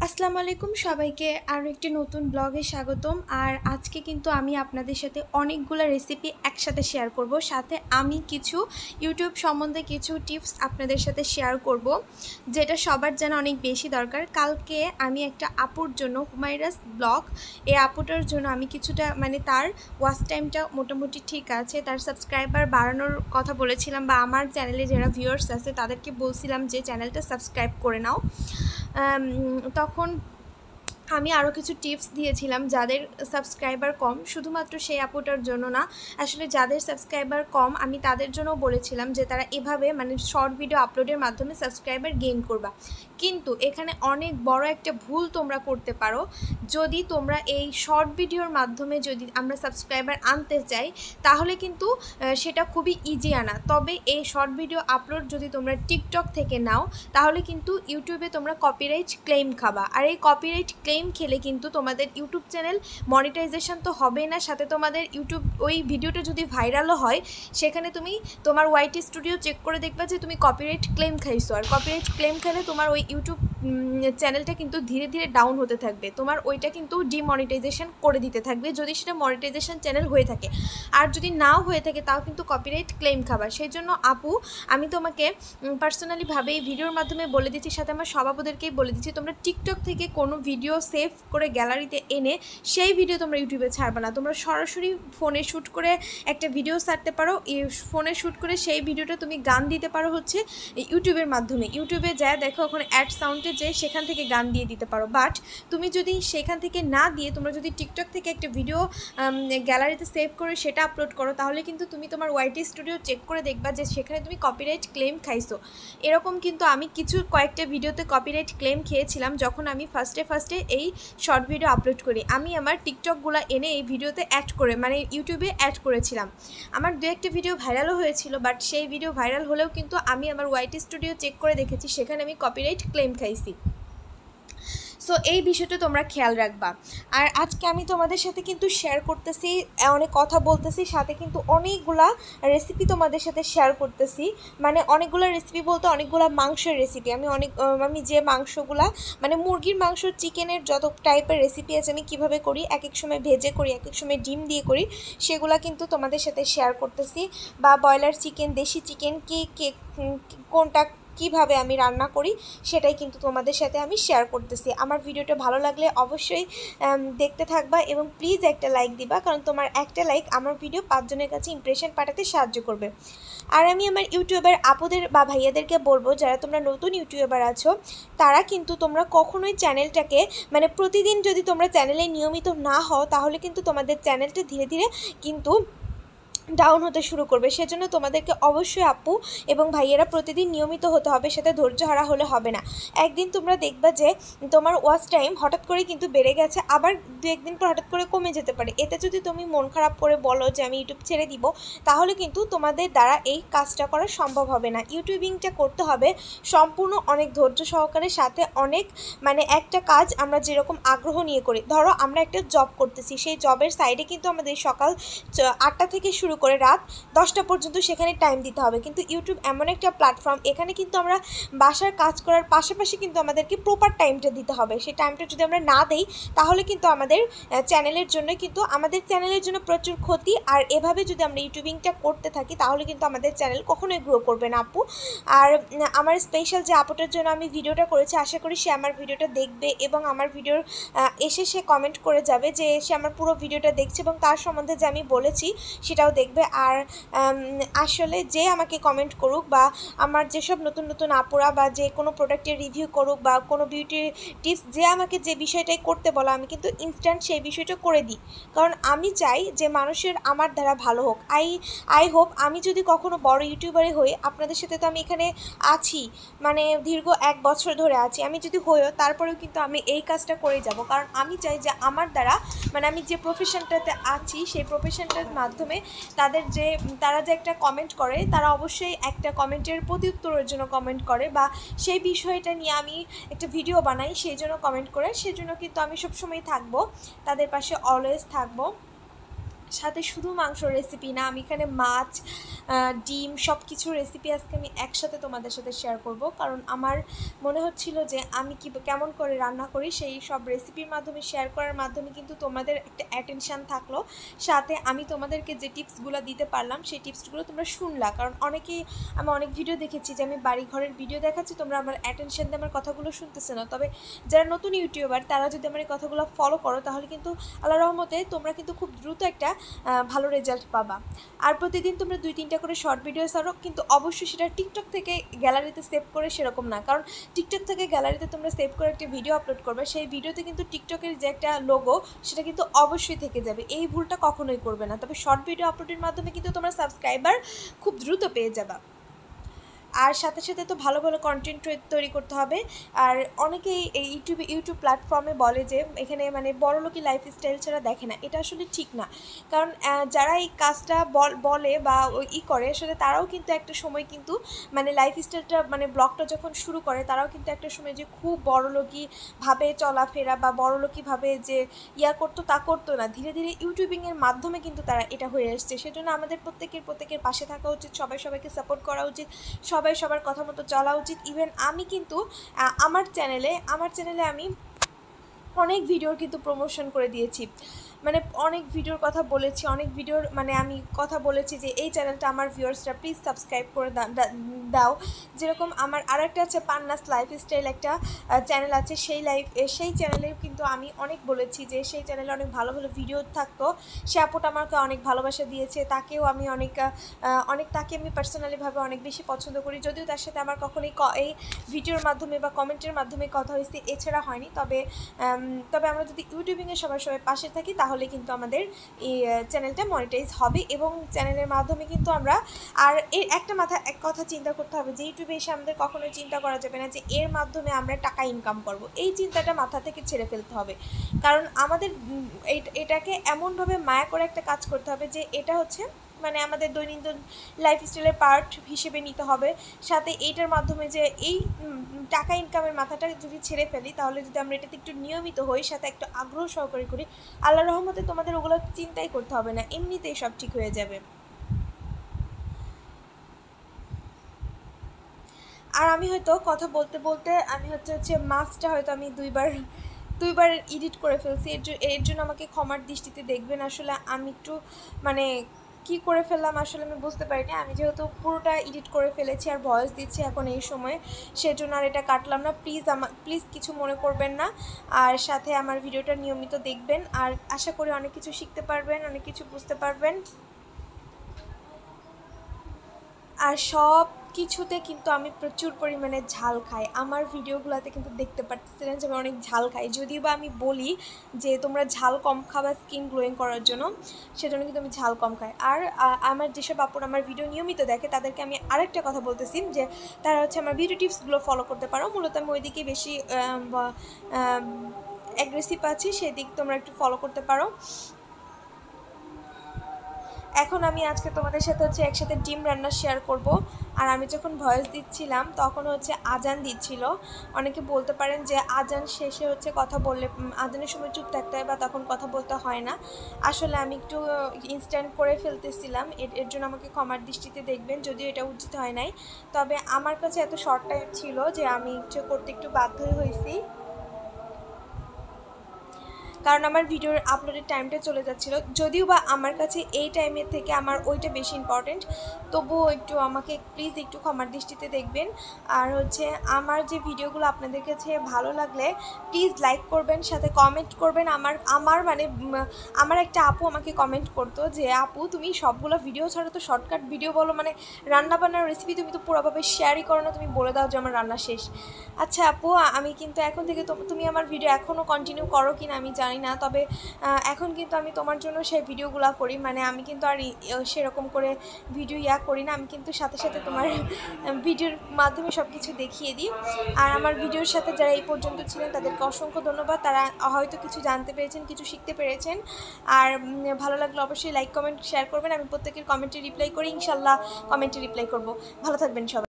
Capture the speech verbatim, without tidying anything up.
আসসালামু আলাইকুম সবাইকে আরও একটি নতুন ব্লগে স্বাগতম। আর আজকে কিন্তু আমি আপনাদের সাথে অনেকগুলো রেসিপি একসাথে শেয়ার করব, সাথে আমি কিছু ইউটিউব সম্বন্ধে কিছু টিপস আপনাদের সাথে শেয়ার করব, যেটা সবার জানা অনেক বেশি দরকার। কালকে আমি একটা আপুর জন্য, হুমায়রাস ব্লগ, এই আপুটার জন্য আমি কিছুটা মানে তার ওয়াচ টাইমটা মোটামুটি ঠিক আছে, তার সাবস্ক্রাইবার বাড়ানোর কথা বলেছিলাম, বা আমার চ্যানেলে যারা ভিউয়ার্স আছে তাদেরকে বলছিলাম যে চ্যানেলটা সাবস্ক্রাইব করে নাও। তখন আমি আরও কিছু টিপস দিয়েছিলাম যাদের সাবস্ক্রাইবার কম, শুধুমাত্র সেই আপুটার জন্য না, আসলে যাদের সাবস্ক্রাইবার কম আমি তাদের জন্য বলেছিলাম যে তারা এভাবে মানে শর্ট ভিডিও আপলোডের মাধ্যমে সাবস্ক্রাইবার গেইন করবা। কিন্তু এখানে অনেক বড় একটা ভুল তোমরা করতে পারো। যদি তোমরা এই শর্ট ভিডিওর মাধ্যমে যদি আমরা সাবস্ক্রাইবার আনতে চাই, তাহলে কিন্তু সেটা খুবই ইজি আনা। তবে এই শর্ট ভিডিও আপলোড যদি তোমরা টিকটক থেকে নাও, তাহলে কিন্তু ইউটিউবে তোমরা কপিরাইট ক্লেম খাবা। আর এই কপিরাইট ক্লেম খেলে কিন্তু তোমাদের ইউটিউব চ্যানেল মনিটাইজেশন তো হবেই না, সাথে তোমাদের ইউটিউব ওই ভিডিওটা যদি ভাইরালও হয়, সেখানে তুমি তোমার ওয়াইটি স্টুডিও চেক করে দেখবা যে তুমি কপিরাইট ক্লেম খাইছো। আর কপিরাইট ক্লেম খেলে তোমার ওই ইউটিউব চ্যানেলটা কিন্তু ধীরে ধীরে ডাউন হতে থাকবে, তোমার ওইটা কিন্তু ডিমনিটাইজেশন করে দিতে থাকবে যদি সেটা মনিটাইজেশন চ্যানেল হয়ে থাকে। আর যদি নাও হয়ে থাকে তাও কিন্তু কপিরাইট ক্লেম খাবার। সেই জন্য আপু আমি তোমাকে পার্সোনালিভাবে এই ভিডিওর মাধ্যমে বলে দিচ্ছি, সাথে আমার সভাপতিদেরকেই বলে দিচ্ছি, তোমরা টিকটক থেকে কোনো ভিডিও সেভ করে গ্যালারিতে এনে সেই ভিডিও তোমরা ইউটিউবে ছাড়বে না। তোমরা সরাসরি ফোনে শ্যুট করে একটা ভিডিও ছাড়তে পারো, ফোনে শ্যুট করে সেই ভিডিওটা তুমি গান দিতে পারো হচ্ছে ইউটিউবের মাধ্যমে। ইউটিউবে যায় দেখো ওখানে অ্যাড সাউন্ডে যে সেখান থেকে গান দিয়ে দিতে পারো। বাট তুমি যদি সেখান থেকে না দিয়ে তোমরা যদি টিকটক থেকে একটা ভিডিও গ্যালারিতে সেভ করে সেটা আপলোড করো, তাহলে কিন্তু তুমি তোমার ওয়াইটি স্টুডিও চেক করে দেখবা যে সেখানে তুমি কপিরাইট ক্লেম খাইছো। এরকম কিন্তু আমি কিছু কয়েকটা ভিডিওতে কপিরাইট ক্লেম খেয়েছিলাম যখন আমি ফার্স্টে ফার্স্টে এই শর্ট ভিডিও আপলোড করি। আমি আমার টিকটকগুলো এনে এই ভিডিওতে অ্যাড করে মানে ইউটিউবে অ্যাড করেছিলাম। আমার দু একটা ভিডিও ভাইরালও হয়েছিল, বাট সেই ভিডিও ভাইরাল হলেও কিন্তু আমি আমার ওয়াইটি স্টুডিও চেক করে দেখেছি সেখানে আমি কপিরাইট ক্লেম খাইছি। সো এই বিষয়টা তোমরা খেয়াল রাখবা। আর আজকে আমি তোমাদের সাথে কিন্তু শেয়ার করতেছি, অনেক কথা বলতেছি, সাথে কিন্তু অনেকগুলা রেসিপি তোমাদের সাথে শেয়ার করতেছি। মানে অনেকগুলো রেসিপি বলতে অনেকগুলো মাংসের রেসিপি। আমি অনেক আমি যে মাংসগুলা মানে মুরগির মাংস, চিকেনের যত টাইপের রেসিপি আছে আমি কিভাবে করি, এক এক সময় ভেজে করি, এক এক সময় ডিম দিয়ে করি, সেগুলা কিন্তু তোমাদের সাথে শেয়ার করতেছি। বা ব্রয়লার চিকেন, দেশি চিকেন কি কে কোনটা কিভাবে আমি রান্না করি সেটাই কিন্তু তোমাদের সাথে আমি শেয়ার করতেছি। আমার ভিডিওটা ভালো লাগলে অবশ্যই দেখতে থাকবা এবং প্লিজ একটা লাইক দিবা, কারণ তোমার একটা লাইক আমার ভিডিও পাঁচজনের কাছে ইমপ্রেশন পাঠাতে সাহায্য করবে। আর আমি আমার ইউটিউবার আপুদের বা ভাইয়াদেরকে বলবো, যারা তোমরা নতুন ইউটিউবার আছো, তারা কিন্তু তোমরা কখনোই চ্যানেলটাকে মানে প্রতিদিন যদি তোমরা চ্যানেলে নিয়মিত না হও, তাহলে কিন্তু তোমাদের চ্যানেলটা ধীরে ধীরে কিন্তু ডাউন হতে শুরু করবে। সেজন্য তোমাদেরকে অবশ্যই আপু এবং ভাইয়েরা প্রতিদিন নিয়মিত হতে হবে, সাথে ধৈর্য হারা হলে হবে না। একদিন তোমরা দেখবা যে তোমার ওয়াচ টাইম হঠাৎ করে কিন্তু বেড়ে গেছে, আবার দু একদিন পর হঠাৎ করে কমে যেতে পারে। এতে যদি তুমি মন খারাপ করে বলো যে আমি ইউটিউব ছেড়ে দিব, তাহলে কিন্তু তোমাদের দ্বারা এই কাজটা করা সম্ভব হবে না। ইউটিউবিংটা করতে হবে সম্পূর্ণ অনেক ধৈর্য সহকারে, সাথে অনেক মানে একটা কাজ আমরা যেরকম আগ্রহ নিয়ে করি। ধরো আমরা একটা জব করতেছি, সেই জবের সাইডে কিন্তু আমাদের সকাল আটটা থেকে শুরু করে রাত দশটা পর্যন্ত সেখানে টাইম দিতে হবে। কিন্তু ইউটিউব এমন একটা প্ল্যাটফর্ম, এখানে কিন্তু আমরা বাসার কাজ করার পাশাপাশি কিন্তু আমাদেরকে প্রপার টাইমটা দিতে হবে। সেই টাইমটা যদি আমরা না দেই, তাহলে কিন্তু আমাদের চ্যানেলের জন্য কিন্তু আমাদের চ্যানেলের জন্য প্রচুর ক্ষতি। আর এভাবে যদি আমরা ইউটিউবিংটা করতে থাকি, তাহলে কিন্তু আমাদের চ্যানেল কখনোই গ্রো করবে না আপু। আর আমার স্পেশাল যে আপুটার জন্য আমি ভিডিওটা করেছি, আশা করি সে আমার ভিডিওটা দেখবে এবং আমার ভিডিওর এসে সে কমেন্ট করে যাবে যে সে আমার পুরো ভিডিওটা দেখছে এবং তার সম্বন্ধে যে আমি বলেছি সেটাও দেখবে। আর আসলে যে আমাকে কমেন্ট করুক বা আমার যেসব নতুন নতুন আপুরা বা যে কোনো প্রোডাক্টের রিভিউ করুক বা কোনো বিউটি টিপস, যে আমাকে যে বিষয়টাই করতে বলো আমি কিন্তু ইনস্ট্যান্ট সেই বিষয়টা করে দিই, কারণ আমি চাই যে মানুষের আমার দ্বারা ভালো হোক। আই আই হোপ আমি যদি কখনো বড় ইউটিউবারে হই, আপনাদের সাথে তো আমি এখানে আছি মানে দীর্ঘ এক বছর ধরে আছি, আমি যদি হইও তারপরেও কিন্তু আমি এই কাজটা করে যাব, কারণ আমি চাই যে আমার দ্বারা মানে আমি যে প্রফেশনটাতে আছি সেই প্রফেশনটার মাধ্যমে তাদের যে তারা যে একটা কমেন্ট করে, তারা অবশ্যই একটা কমেন্টের প্রতি উত্তরের জন্য কমেন্ট করে বা সেই বিষয়টা নিয়ে আমি একটা ভিডিও বানাই সেই জন্য কমেন্ট করে। সেজন্য কিন্তু আমি সবসময় থাকবো তাদের পাশে, অলওয়েজ থাকবো। সাথে শুধু মাংসর রেসিপি না, আমি এখানে মাছ, ডিম সব কিছু রেসিপি আজকে আমি একসাথে তোমাদের সাথে শেয়ার করব। কারণ আমার মনে হচ্ছিল যে আমি কি কেমন করে রান্না করি সেই সব রেসিপির মাধ্যমে শেয়ার করার মাধ্যমে কিন্তু তোমাদের একটা অ্যাটেনশান থাকলো, সাথে আমি তোমাদেরকে যে টিপসগুলো দিতে পারলাম সেই টিপসগুলো তোমরা শুনলা। কারণ অনেকেই, আমি অনেক ভিডিও দেখেছি যে আমি বাড়ি ঘরের ভিডিও দেখাচ্ছি, তোমরা আমার অ্যাটেনশান দিয়ে আমার কথাগুলো শুনতেছে না। তবে যারা নতুন ইউটিউবার তারা যদি আমার এই কথাগুলো ফলো করো তাহলে কিন্তু আল্লাহর রহমতে তোমরা কিন্তু খুব দ্রুত একটা ভালো রেজাল্ট পাবা। আর প্রতিদিন তোমরা দুই তিনটা করে শর্ট ভিডিও ছাড়ো, কিন্তু অবশ্যই সেটা টিকটক থেকে গ্যালারিতে সেভ করে সেরকম না। কারণ টিকটক থেকে গ্যালারিতে তোমরা সেভ করে একটা ভিডিও আপলোড করবে, সেই ভিডিওতে কিন্তু টিকটকের যে একটা লোগো সেটা কিন্তু অবশ্যই থেকে যাবে। এই ভুলটা কখনোই করবে না। তবে শর্ট ভিডিও আপলোডের মাধ্যমে কিন্তু তোমরা সাবস্ক্রাইবার খুব দ্রুত পেয়ে যাবা। আর সাথে সাথে তো ভালো ভালো কন্টেন্ট তৈরি করতে হবে। আর অনেকেই এই ইউটিউবে ইউটিউব প্ল্যাটফর্মে বলে যে এখানে মানে বড়লোকি লাইফস্টাইল ছাড়া দেখে না, এটা আসলে ঠিক না। কারণ যারা এই কাজটা বলে বা ই করে আসলে তারাও কিন্তু একটা সময় কিন্তু মানে লাইফস্টাইলটা মানে ব্লগটা যখন শুরু করে তারাও কিন্তু একটা সময় যে খুব বড়লোকিভাবে চলাফেরা বা বড়লোকিভাবে যে ইয়া করতো তা করতো না। ধীরে ধীরে ইউটিউবিংয়ের মাধ্যমে কিন্তু তারা এটা হয়ে আসছে। সেজন্য আমাদের প্রত্যেকের প্রত্যেকের পাশে থাকা উচিত, সবাই সবাইকে সাপোর্ট করা উচিত, সবাই সবার কথা মতো চলা উচিত। ইভেন আমি কিন্তু আমার চ্যানেলে আমার চ্যানেলে আমি অনেক ভিডিওর কিন্তু প্রমোশন করে দিয়েছি, মানে অনেক ভিডিওর কথা বলেছি, অনেক ভিডিওর মানে আমি কথা বলেছি যে এই চ্যানেলটা আমার ভিউয়ার্সরা প্লিজ সাবস্ক্রাইব করে দাও। যেরকম আমার আরেকটা আছে পান্নাস লাইফস্টাইল একটা চ্যানেল আছে, সেই লাইফ সেই চ্যানেলেও কিন্তু আমি অনেক বলেছি যে সেই চ্যানেলে অনেক ভালো ভালো ভিডিও থাকতো। সে আপুটা আমাকে অনেক ভালোবাসা দিয়েছে, তাকেও আমি অনেক অনেক তাকে আমি পার্সোনালিভাবে অনেক বেশি পছন্দ করি, যদিও তার সাথে আমার কখনোই এই ভিডিওর মাধ্যমে বা কমেন্টের মাধ্যমে কথা হয়েছে, এছাড়া হয়নি। তবে তবে আমরা যদি ইউটিউবিংয়ে সবার সবাই পাশে থাকি তাহলে কিন্তু আমাদের এই চ্যানেলটা মনিটাইজ হবে এবং চ্যানেলের মাধ্যমে কিন্তু আমরা আর এর একটা মাথা এক কথা চিন্তা করতে হবে যে ইউটিউবে এসে আমাদের কখনোই চিন্তা করা যাবে না যে এর মাধ্যমে আমরা টাকা ইনকাম করব। এই চিন্তাটা মাথা থেকে ছেড়ে ফেলতে হবে। কারণ আমাদের এটাকে এমনভাবে মায়া করে একটা কাজ করতে হবে যে এটা হচ্ছে মানে আমাদের দৈনন্দিন লাইফস্টাইলের পার্ট হিসেবে নিতে হবে। সাথে এইটার মাধ্যমে যে এই টাকা ইনকামের মাথাটা যদি ছেড়ে ফেলি তাহলে যদি আমরা এটাতে একটু নিয়মিত হই, সাথে একটু আগ্রহ সহকারে করি, আল্লাহর রহমতে তোমাদের ওগুলো চিন্তাই করতে হবে না, এমনিতেই সব ঠিক হয়ে যাবে। আর আমি হয়তো কথা বলতে বলতে আমি হচ্ছে হচ্ছে মাছটা হয়তো আমি দুইবার দুইবার এডিট করে ফেলছি, এর এর জন্য আমাকে ক্ষমার দৃষ্টিতে দেখবেন। আসলে আমি একটু মানে কী করে ফেললাম আসলে আমি বুঝতে পারিনি। আমি যেহেতু পুরোটা এডিট করে ফেলেছি আর ভয়েস দিচ্ছি এখন এই সময়ে, সেজন্য আর এটা কাটলাম না। প্লিজ আমার প্লিজ কিছু মনে করবেন না। আর সাথে আমার ভিডিওটা নিয়মিত দেখবেন, আর আশা করি অনেক কিছু শিখতে পারবেন, অনেক কিছু বুঝতে পারবেন। আর সব কিছুতে কিন্তু আমি প্রচুর পরিমাণে ঝাল খাই। আমার ভিডিওগুলোতে কিন্তু দেখতে পাচ্ছিলেন যে আমি অনেক ঝাল খাই, যদিও বা আমি বলি যে তোমরা ঝাল কম খাবা স্কিন গ্লোয়িং করার জন্য, সেজন্য কিন্তু আমি ঝাল কম খাই। আর আমার যেসব আপুরা আমার ভিডিও নিয়মিত দেখে তাদেরকে আমি আরেকটা কথা বলতেছি যে তারা হচ্ছে আমার ভিডিও টিপসগুলো ফলো করতে পারো। মূলত আমি ওইদিকে বেশি অ্যাগ্রেসিভ আছি, সেদিক তোমরা একটু ফলো করতে পারো। এখন আমি আজকে তোমাদের সাথে হচ্ছে একসাথে ডিম রান্না শেয়ার করব। আর আমি যখন ভয়েস দিচ্ছিলাম তখন হচ্ছে আজান দিচ্ছিল। অনেকে বলতে পারেন যে আজান শেষে হচ্ছে কথা বললে আজানের সময় চুপ থাকতে হয় বা তখন কথা বলতে হয় না। আসলে আমি একটু ইনস্ট্যান্ট করে ফেলতেছিলাম, এর এর জন্য আমাকে ক্ষমার দৃষ্টিতে দেখবেন, যদিও এটা উচিত হয় নাই। তবে আমার কাছে এত শর্ট টাইম ছিল যে আমি একটু করতে একটু বাধ্যই হয়েছি, কারণ আমার ভিডিওর আপলোডের টাইমটা চলে যাচ্ছিলো। যদিও বা আমার কাছে এই টাইমের থেকে আমার ওইটা বেশি ইম্পর্টেন্ট, তবুও একটু আমাকে প্লিজ একটু ক্ষমার দৃষ্টিতে দেখবেন। আর হচ্ছে আমার যে ভিডিওগুলো আপনাদের কাছে ভালো লাগলে প্লিজ লাইক করবেন, সাথে কমেন্ট করবেন। আমার আমার মানে আমার একটা আপু আমাকে কমেন্ট করতো যে আপু তুমি সবগুলো ভিডিও ছাড়া তো শর্টকাট ভিডিও বলো, মানে রান্নাবান্নার রেসিপি তুমি তো পুরোভাবে শেয়ারই করো না, তুমি বলে দাও যে আমার রান্না শেষ। আচ্ছা আপু, আমি কিন্তু এখন থেকে তুমি আমার ভিডিও এখনও কন্টিনিউ করো কি না আমি জানি না, তবে এখন কিন্তু আমি তোমার জন্য সেই ভিডিওগুলো করি, মানে আমি কিন্তু আর সেরকম করে ভিডিও ইয়া করি না, আমি কিন্তু সাথে সাথে তোমার ভিডিওর মাধ্যমে সব কিছু দেখিয়ে দিই। আর আমার ভিডিওর সাথে যারা এই পর্যন্ত ছিলেন তাদেরকে অসংখ্য ধন্যবাদ, তারা হয়তো কিছু জানতে পেরেছেন, কিছু শিখতে পেরেছেন। আর ভালো লাগলে অবশ্যই লাইক কমেন্ট শেয়ার করবেন। আমি প্রত্যেকের কমেন্টে রিপ্লাই করি, ইনশাল্লাহ কমেন্টে রিপ্লাই করব। ভালো থাকবেন সবাই।